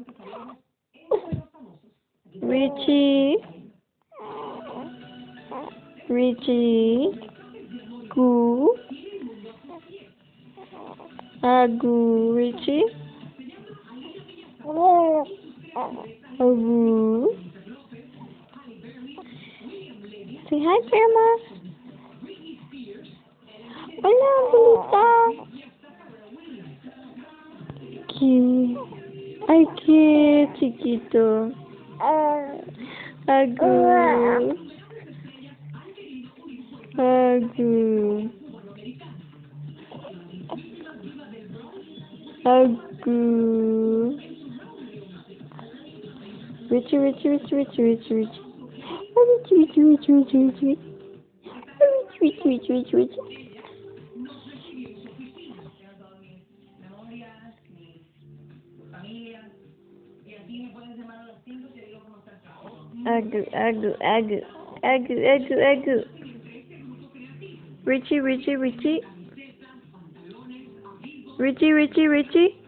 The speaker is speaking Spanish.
Richie, Richie, Goo, Agu, Richie, Agu. Say hi, Grandma. Hola, bonita. ¿Qué? Ay, qué chiquito. Agu. Agu. Agu. Richie, Richie, Richie, Richie, Richie, Richie. Oh, Richie, Richie, Richie, Richie, Richie. Oh, Richie, Richie, Richie, Richie. Agu, Agu, Agu, Agu, Agu, Agu. Richie, Richie, Richie. Richie, Richie, Richie.